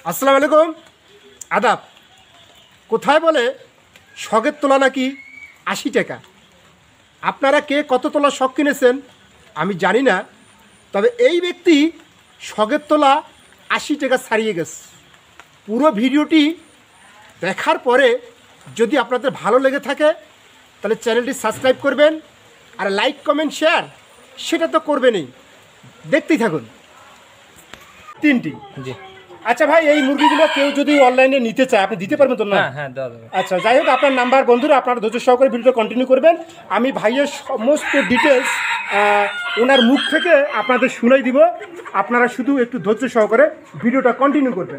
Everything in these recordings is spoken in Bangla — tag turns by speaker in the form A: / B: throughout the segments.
A: আসসালামু আলাইকুম, আদাব। কোথায় বলে শখের তোলা নাকি ৮০ টাকা। আপনারা কে কত তোলা শখ কিনেছেন আমি জানি না, তবে এই ব্যক্তি শখের তোলা ৮০ টাকা ছাড়িয়ে গেছে। পুরো ভিডিওটি দেখার পরে যদি আপনাদের ভালো লেগে থাকে তাহলে চ্যানেলটি সাবস্ক্রাইব করবেন, আর লাইক কমেন্ট শেয়ার সেটা তো করবেনই। দেখতেই থাকুন। তিনটি জি। আচ্ছা ভাই, এই মুরগিগুলো কেউ যদি অনলাইনে নিতে চায় আপনি দিতে পারবেন তো? না? হ্যাঁ, দেওয়া যাবে। আচ্ছা, যাই হোক, আপনার নাম্বার বন্ধুরা আপনারা ধৈর্য সহকারে ভিডিওটা কন্টিনিউ করবেন। আমি ভাইয়ের সমস্ত ডিটেলস ওনার মুখ থেকে আপনাদের শুনাই দিব, আপনারা শুধু একটু ধৈর্য সহকারে ভিডিওটা কন্টিনিউ করবেন।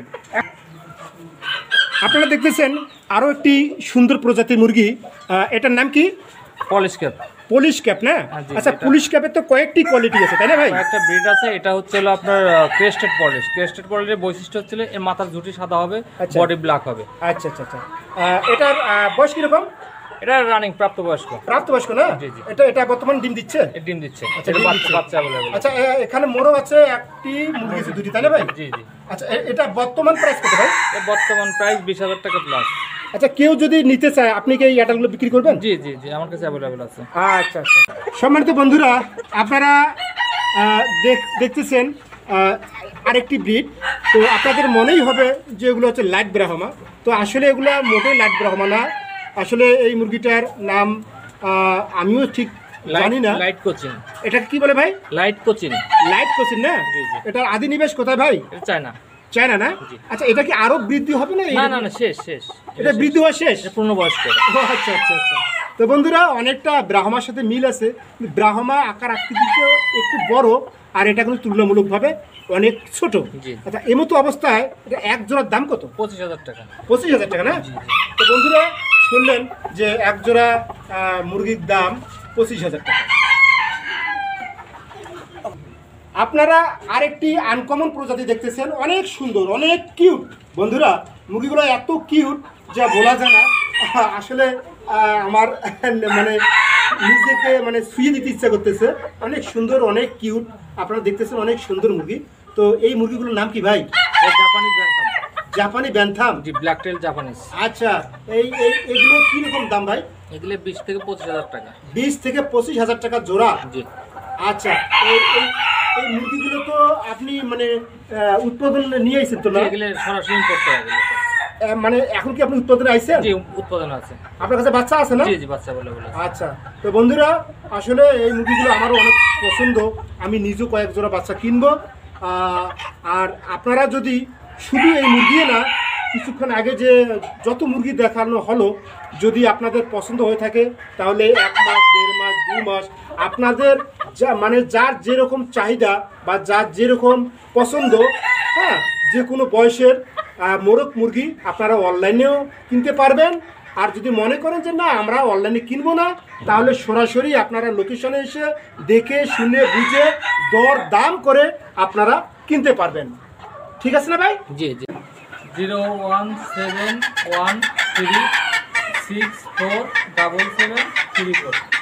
A: আপনারা দেখতেছেন আরও একটি সুন্দর প্রজাতির মুরগি, এটার নাম কি?
B: Polish cap.
A: পুলিশ ক্যাপ না? আচ্ছা, পুলিশ ক্যাপের তো কয়েকটি কোয়ালিটি আছে তাই না ভাই?
B: একটা ব্রিড আছে, এটা হচ্ছে হলো আপনার ক্রেস্টেড পলিশ। ক্রেস্টেড পলিশের বৈশিষ্ট্য হচ্ছে এর মাথার ঝুঁটি সাদা হবে, বডি ব্ল্যাক হবে।
A: আচ্ছা আচ্ছা আচ্ছা, এটার বয়স কিরকম?
B: এটা রানিং প্রাপ্তবয়স্ক।
A: প্রাপ্তবয়স্ক না?
B: জি জি।
A: এটা বর্তমান ডিম দিচ্ছে?
B: ডিম দিচ্ছে।
A: আচ্ছা,
B: এটা বাচ্চা अवेलेबल।
A: আচ্ছা, এখানে মোরগ আছে একটি, মুরগি আছে দুটি তাই না ভাই?
B: জি জি।
A: আচ্ছা, এটা বর্তমান প্রাইস কত ভাই?
B: এর বর্তমান প্রাইস 20,000 টাকা প্লাস।
A: আচ্ছা, কেউ যদি নিতে চায় আপনি কি এই অ্যাডালগুলো বিক্রি করবেন?
B: জি জি জি, আমার কাছে अवेलेबल আছে।
A: আচ্ছা আচ্ছা, সম্মানিত বন্ধুরা আপনারা দেখতেছেন আরেকটি ব্রিড। তো আপনাদের মনেই হবে যে এগুলো হচ্ছে লাইট ব্রাহ্মা। তো আসলে এগুলো মোটেই লাইট ব্রাহ্মা না। আসলে এই মুরগিটার নাম আমিও ঠিক জানি না।
B: Light coaching.
A: এটা কি বলে ভাই?
B: Light coaching.
A: লাইট কোচিং না? জি জি। এটার আদি নিবেশ কোথায় ভাই?
B: চায়না।
A: চায়না না? আচ্ছা, এটা কি আরো বৃদ্ধি হবে না?
B: না না, শেষ।
A: এটা বৃদ্ধি হওয়া শেষ?
B: পূর্ণবয়স্ক।
A: আচ্ছা আচ্ছা আচ্ছা। তো বন্ধুরা, অনেকটা ব্রাহ্মার সাথে মিল আছে, ব্রাহ্মা আকার আকৃতিতেও একটু বড়, আর এটা কিন্তু তুলনামূলকভাবে অনেক ছোট। আচ্ছা, এই মতো অবস্থায় এটা এক জোড়ার দাম কত?
B: 25,000 টাকা।
A: 25,000 টাকা না? তো বন্ধুরা শুনলেন যে এক জোড়া মুরগির দাম 25,000 টাকা। আপনারা আরেকটি আনকমন প্রজাতি দেখতেছেন, অনেক সুন্দর, অনেক কিউট। বন্ধুরা, মুরগিগুলো এত কিউট যা বলা যায় না। আসলে আমার মানে নিজেকে ছুঁয়ে দিতে ইচ্ছা করতেছে। অনেক সুন্দর, অনেক কিউট। আপনারা দেখতেছেন অনেক সুন্দর মুরগি। তো এই মুরগিগুলোর নাম কি ভাই?
B: জাপানি ব্যান্থাম।
A: জাপানি ব্যান্থাম? জি,
B: ব্ল্যাক টেল জাপানিজ।
A: আচ্ছা, এগুলো কি রকম দাম ভাই?
B: এগুলো 20 থেকে 25,000 টাকা।
A: 20 থেকে 25,000 টাকা জোড়া? জি। আচ্ছা, এই মুরগিগুলো তো আপনি উৎপাদন নিয়ে আইছেন তো? না,
B: এগুলো সরাসরি ইম্পোর্ট করা হবে।
A: এখন কি আপনি উৎপাদনে আইছেন?
B: জি, উৎপাদন আছে।
A: আপনার কাছে বাচ্চা আছে না?
B: জি জি, বাচ্চা अवेलेबल আছে।
A: আচ্ছা, তো বন্ধুরা আসলে এই মুরগিগুলো আমারও অনেক পছন্দ। আমি নিজেও কয়েক জোড়া বাচ্চা কিনবো। আর আপনারা যদি শুধু এই মুরগি না, কিছুক্ষণ আগে যে যত মুরগি দেখানো হলো, যদি আপনাদের পছন্দ হয়ে থাকে তাহলে 1 মাস, 1.5 মাস, 2 মাস আপনাদের যার যেরকম চাহিদা বা যার যেরকম পছন্দ, হ্যাঁ, যে কোনো বয়সের মোরগ মুরগি আপনারা অনলাইনেও কিনতে পারবেন। আর যদি মনে করেন যে না, আমরা অনলাইনে কিনবো না, তাহলে সরাসরি আপনারা লোকেশনে এসে দেখে শুনে বুঝে দর দাম করে আপনারা কিনতে পারবেন। ঠিক আছে না ভাই?
B: জি জি। 01713647734।